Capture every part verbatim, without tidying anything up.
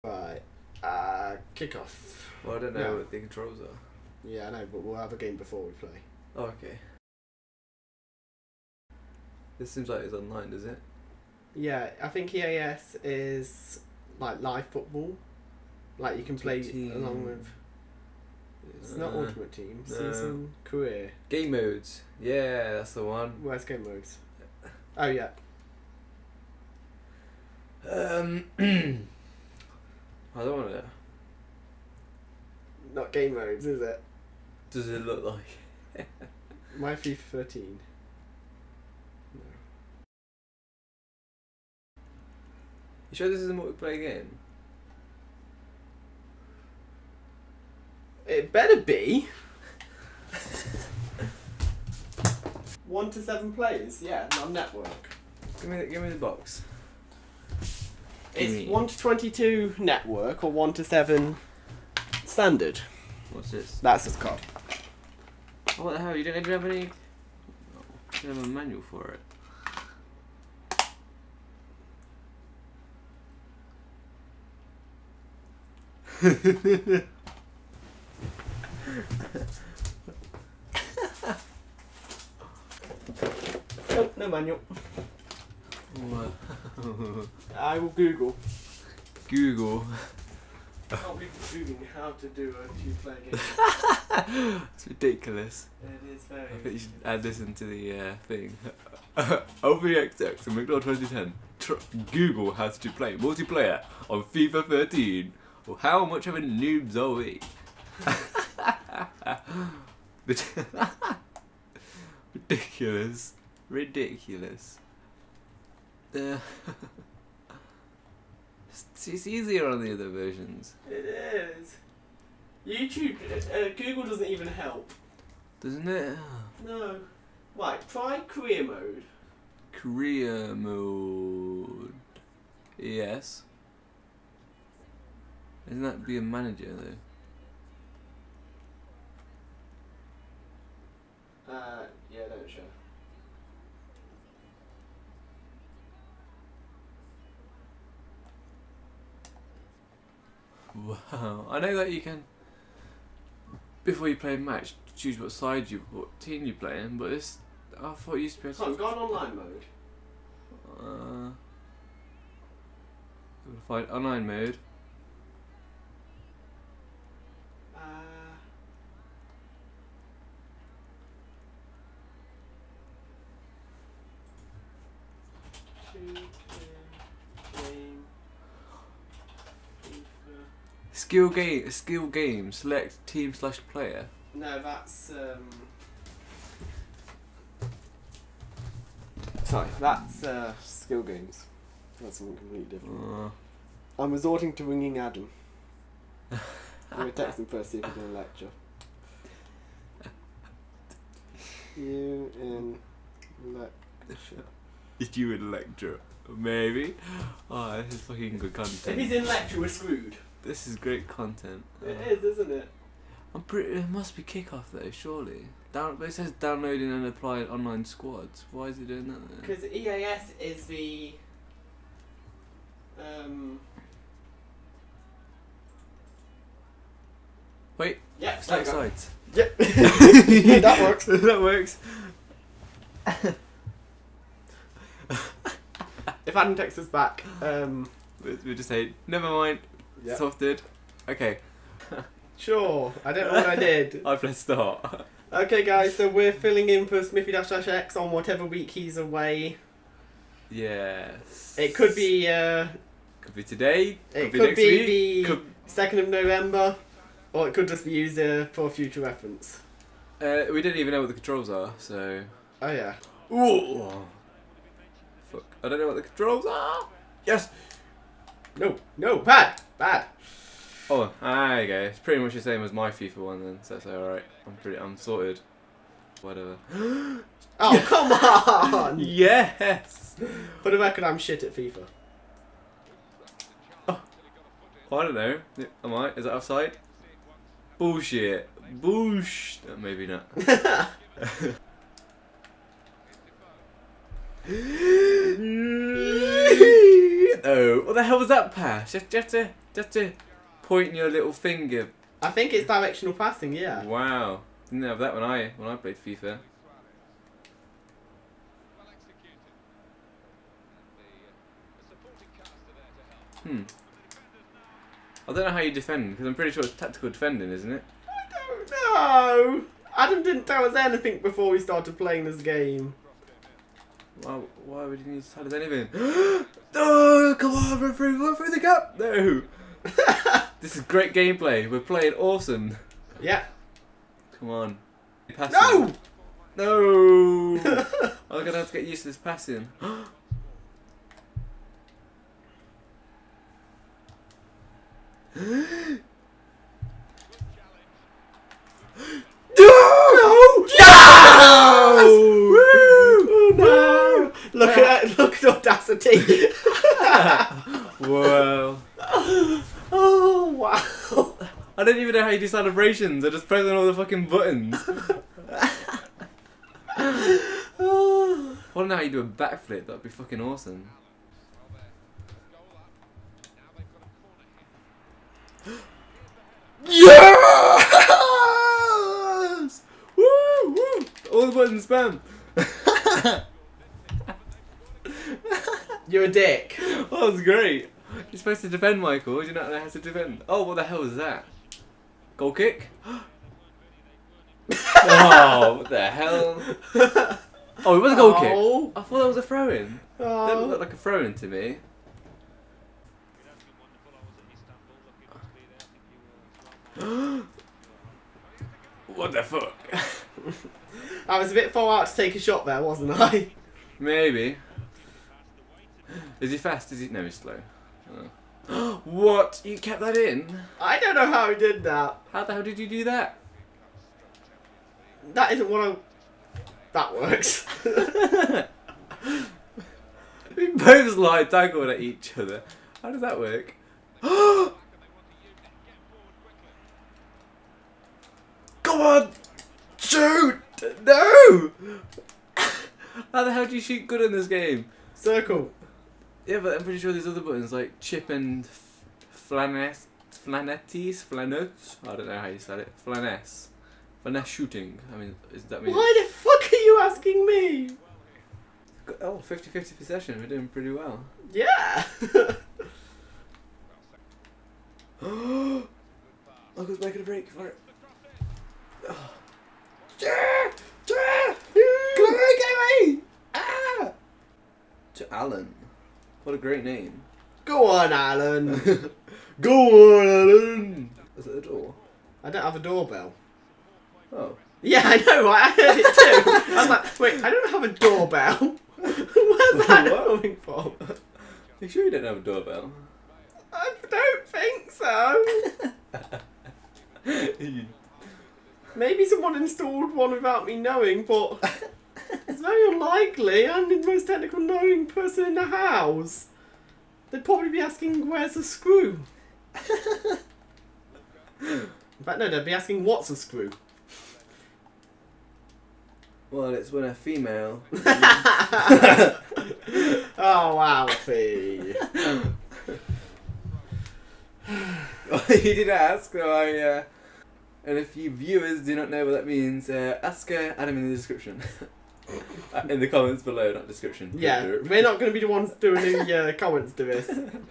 Right. Uh, kick off. Well, I don't know No. what the controls are. Yeah, I know, but we'll have a game before we play. Oh, okay. This seems like it's online, does it? Yeah, I think E A S is like live football. Like you can play Team. along with. It's Uh, not Ultimate Team. no. Season career. Game modes. Yeah, that's the one. Where's game modes? Oh yeah. Um, I don't want to. Not game modes, is it? Does it look like? My FIFA thirteen. No. You sure this is a multiplayer game? It better be. One to seven players, yeah, not network. Give me, the, give me the box. It's Gimme. one to twenty-two network or one to seven standard. What's this? That's its card. Oh, what the hell? You don't even have any. You don't have a manual for it. Nope, no manual. What? I will Google. Google. I'll be Googling how to do a two-player game. It's ridiculous. It is very. I think you should add this into the uh, thing. O V X X and Mictor twenty ten. Tr Google how to play multiplayer on FIFA thirteen. Or how much of a noob are we? Ridiculous. Ridiculous. Uh, it's, it's easier on the other versions. It is. YouTube, uh, Google doesn't even help. Doesn't it? No. Right, try career mode. Career mode. Yes. Isn't that be a manager though? Uh, yeah, don't show. Wow. I know that you can, before you play a match, choose what side you, what team you play in, but this, I thought you used to be able Come on, to. go on online mode. Uh, gotta find online mode. Uh, two, two, game, FIFA. Skill game, skill game. Select team slash player. No, that's um. Sorry, that's uh, skill games. That's something completely different. Uh, I'm resorting to ringing Adam. I'm gonna text him first, see if he's gonna lecture. You in lecture. If you would lecture, maybe. Oh, this is fucking good If content. he's in lecture, we're screwed. This is great content. It Uh, is, isn't it? I'm pretty. It must be kickoff though, surely. Down, but it says downloading and applying online squads. Why is it doing that then? Because E A S is the um. Wait, Yeah, select there we sides. go. Yep. That works. That works. If Adam texts us back, um, We we just say never mind. Yep. Sorted. Okay. sure. I don't know what I did. I press start. Okay, guys. So we're filling in for Smithy dash dash X on whatever week he's away. Yes. It could be. Uh, Could be today. Could it be could next be week. the Could, second of November, or it could just be used uh, for future reference. uh, we didn't even know what the controls are, so. Oh yeah. Ooh. Fuck. I don't know what the controls are. Yes. No, no, bad, bad. Oh, there you go. It's pretty much the same as my FIFA one then, so that's alright. I'm pretty, I'm sorted. Whatever. Oh, come on! Yes! For the record, I'm shit at FIFA. Oh, I don't know. Am I? Is that offside? Bullshit. Boosh. Uh, maybe not. Oh, what the hell was that pass? You have to, you have to Just to point your little finger. I think it's directional passing, yeah. Wow. Didn't have that when I when I played FIFA. Hmm. I don't know how you defend, because I'm pretty sure it's tactical defending, isn't it? I don't know. Adam didn't tell us anything before we started playing this game. Why, why would you need to tell us anything? Oh, come on, run through, run through the gap! No! This is great gameplay. We're playing awesome. Yeah. Come on. Passing. No! No! I'm going to have to get used to this passing. No! No! No! Woo! No! Look at that! Look at audacity! Whoa! Oh wow! I don't even know how you do celebrations. I just press on all the fucking buttons. Oh. I want to know how you do a backflip. That'd be fucking awesome. Yes! Woo! Woo! All the buttons spam. You're a dick. Oh, that's great. You're supposed to defend, Michael. Do you not know how to defend? Oh, what the hell is that? Goal kick? Oh, what the hell? Oh, it was a goal Oh. kick. I thought that was a throw-in. Oh. That looked like a throw-in to me. What the fuck? I was a bit far out to take a shot there, wasn't I? Maybe. Is he fast? Is he? No, he's slow. Oh. What? You kept that in? I don't know how he did that. How the hell did you do that? That isn't what I... That works. We both slide tackled at each other. How does that work? Go on! Shoot! No! How the hell do you shoot good in this game? Circle. Yeah, but I'm pretty sure there's other buttons like chip and flanes, flanetties, flanets. I don't know how you say it. Flanes. Finesse shooting. I mean, is that mean? Why the fuck are you asking me? Oh, fifty fifty possession. We're doing pretty well. Yeah. Uncle's making a break for it. Oh. Come on, get away! Ah! To Alan. What a great name. Go on, Alan. Go on, Alan! Is it a door? I don't have a doorbell. Oh. Yeah, I know, right? I heard it too. I was like, wait, I don't have a doorbell. Where's that What? coming from? You sure you don't have a doorbell? I don't think so. Maybe someone installed one without me knowing, but it's very unlikely. I'm the most technical knowing person in the house. They'd probably be asking, where's the screw? In fact, no, they'd be asking, what's a screw? Well, it's when a female... Oh, Alfie. You did ask, so I... Uh, and if you viewers do not know what that means, uh, ask uh, Adam in the description. Uh, in the comments below, not description. Yeah, we're not going to be the ones doing the uh, comments to this.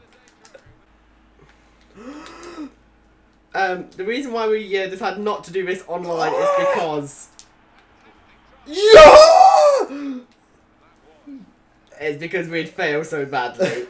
Um, the reason why we uh, decided not to do this online is because... Yeah! It's because we'd failed so badly.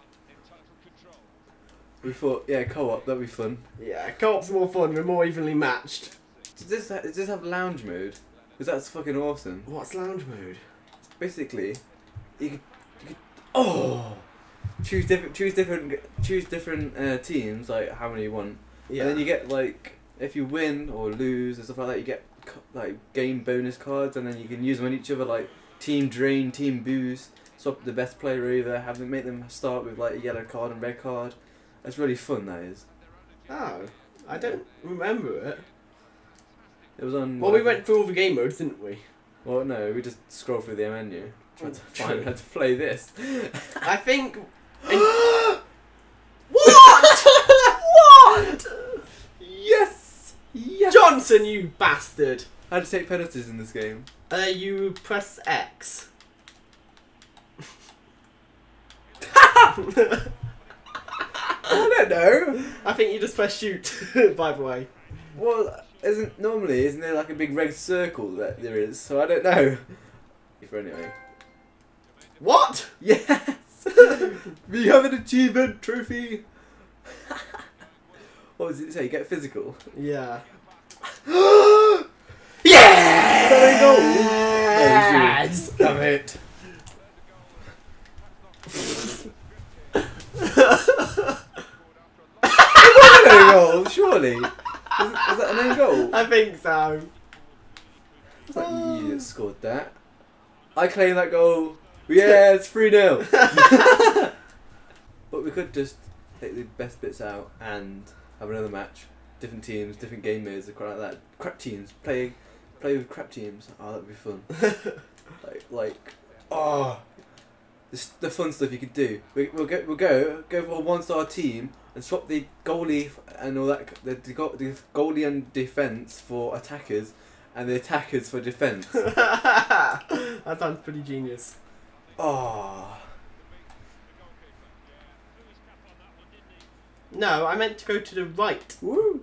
We thought, yeah, co-op, that'd be fun. Yeah, co-op's more fun, we're more evenly matched. Does this, ha does this have lounge mode? Because that's fucking awesome. What's lounge mode? Basically, you could, you could oh, choose different, choose different, choose different uh, teams, like how many you want, Yeah. and then you get like, if you win or lose and stuff like that, you get like game bonus cards, and then you can use them on each other, like team drain, team boost, swap the best player over, have them make them start with like a yellow card and red card. That's really fun. That is. Oh, I don't remember it. It was on. Well, we went through all the game modes, didn't we? Well, no, we just scrolled through the menu, tried to find how to play this. I think... In... What?! Johnson, you bastard. How do you take penalties in this game? Uh, you press X. I don't know. I think you just press shoot, by the way. Well, isn't normally isn't there like a big red circle that there is? So I don't know. For anyway. What? Yes. We have an achievement trophy. What was it say? Get physical. Yeah. Yes! Damn it. An own goal, surely. Was, was that an own goal? I think so. It's like you that scored that. I claim that goal. Yeah, it's three nil. But we could just take the best bits out and have another match. Different teams, different game modes, quite like that. Crap teams, play play with crap teams. Oh, that'd be fun. like, like, oh, the, the fun stuff you could do. We, we'll go, we'll go, go for a one-star team and swap the goalie and all that, the, the, go- the goalie and defense for attackers, and the attackers for defense. That sounds pretty genius. Oh. No, I meant to go to the right. Woo.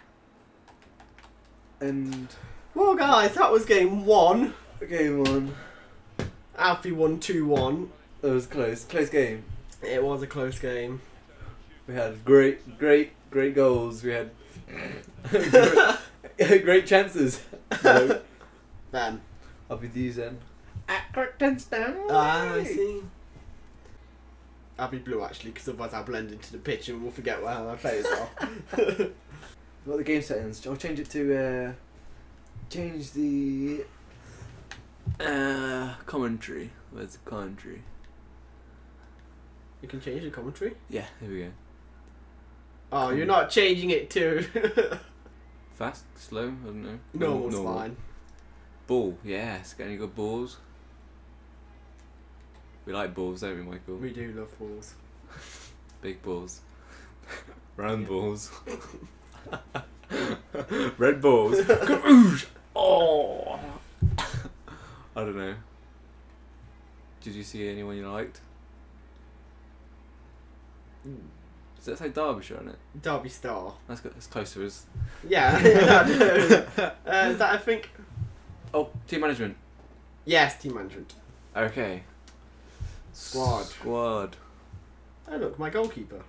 And Well, guys, that was game one. game one. Alfie won two one. That was close. Close game. It was a close game. We had great, great, great goals. We had great, great chances. No. Bam. I'll be these then. At Crichtonstown. Ah, I see. I'll be blue actually, because otherwise I'll blend into the pitch and we'll forget how my players are. What are the game settings? I'll change it to uh, change the uh, commentary. Where's the commentary? You can change the commentary? Yeah, here we go. Oh, you're not changing it to... Fast, slow, I don't know. Normal's Normal. fine. Ball, yes. Got any good balls? We like balls, don't we, Michael? We do love balls. Big balls. Round balls. Red balls. Oh! I don't know. Did you see anyone you liked? Does that say Derbyshire on it? Derby Star. That's good. That's close to us. Yeah, yeah, I do. Uh, is that, I think... Oh, team management. Yes, team management. Okay. Squad. Squad. Oh look, my goalkeeper.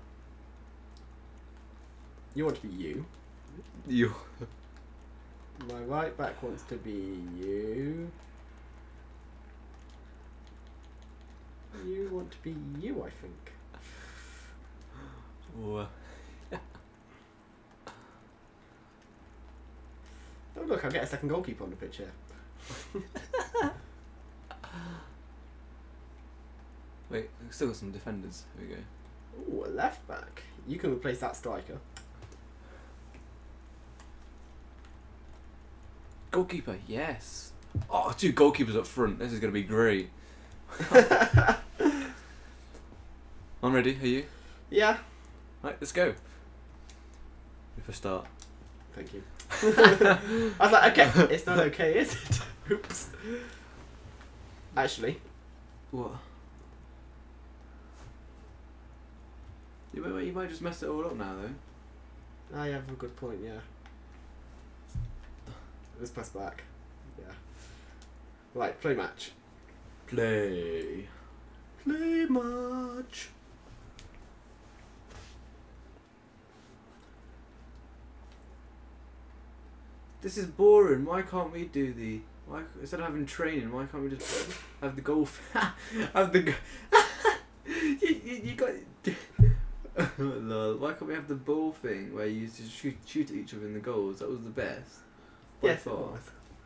You want to be you. You. My right back wants to be you. You want to be you, I think. Oh, Oh look, I'll get a second goalkeeper on the pitch here. wait, we've still got some defenders. Here we go. Ooh, a left back. You can replace that striker. Goalkeeper, yes. Oh, two goalkeepers up front. This is going to be great. I'm ready. Are you? Yeah. Right, let's go. If I start. Thank you. I was like, okay, it's not okay, is it? Oops. Actually. What? You might, you might just mess it all up now, though. I have a good point, yeah. Let's press back. Yeah. Right, play match. Play. Play match. This is boring. Why can't we do the? Why instead of having training? Why can't we just have the golf? have the. Go you, you, you got. Lol. Why can't we have the ball thing where you just shoot shoot at each other in the goals? That was the best. By Yes, it far. was.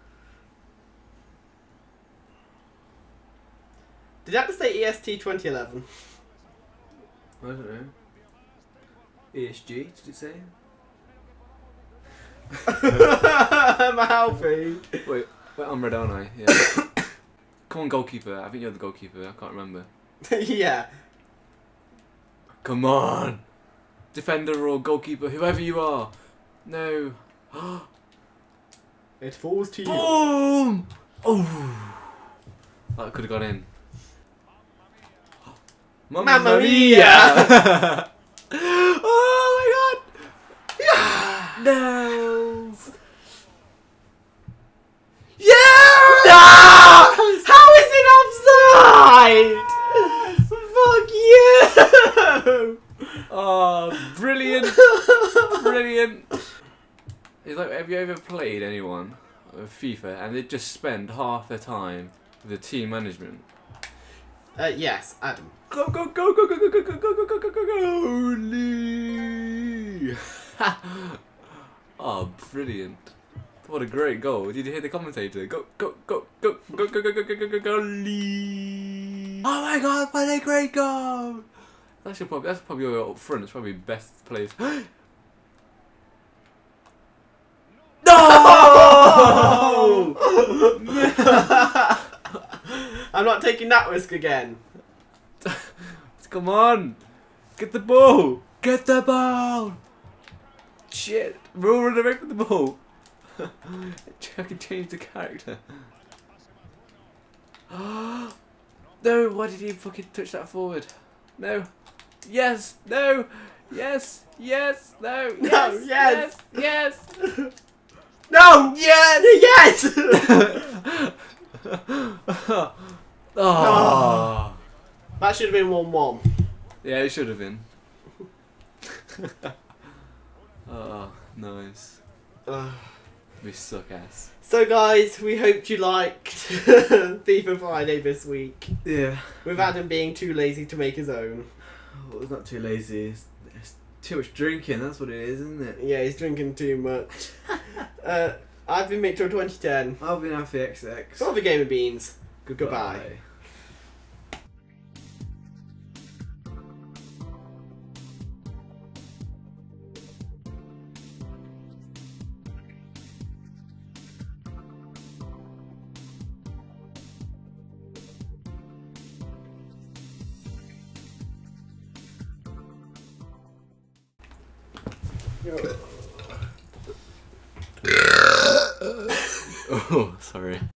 Did it have to say E S T twenty eleven? I don't know. E S G, did it say? I'm Alfie. Wait, wait, I'm red, aren't I? Yeah. Come on, goalkeeper. I think you're the goalkeeper. I can't remember. Yeah. Come on! Defender or goalkeeper, whoever you are. No. It falls to you. Boom! Oh, that could have gone in. Mamma, Mamma mia! mia! Oh my god! Yeah! No! Yeah! No! How is it offside? Fuck you! Oh, brilliant! Brilliant! It's like, have you ever played anyone with FIFA and they just spend half their time with the team management? Uh, yes, Adam. Go go go go go go go go go go go go go Lee! Oh, brilliant! What a great goal! Did you hear the commentator? Go go go go go go go go go go go go Lee! Oh my God! What a great goal! That's your probably that's probably your up front. It's probably best players. No! I'm not taking that risk again. Come on! Get the ball! Get the ball! Shit! We're all running away from the ball! I can change the character. No! Why did he fucking touch that forward? No! Yes! No! Yes! Yes! No! Yes! No, yes. Yes! Yes! No! Yes! Yes! Oh! That should have been one one. Yeah, it should have been. Oh, nice. Uh, We suck ass. so guys, we hoped you liked FIFA Friday this week. Yeah. With Adam being too lazy to make his own. Oh, it's not too lazy. It's, it's too much drinking. That's what it is, isn't it? Yeah, he's drinking too much. uh, I've been Mictor twenty ten. I've been Alfie X X. For the Game of Beans. Goodbye. Goodbye. Oh, sorry.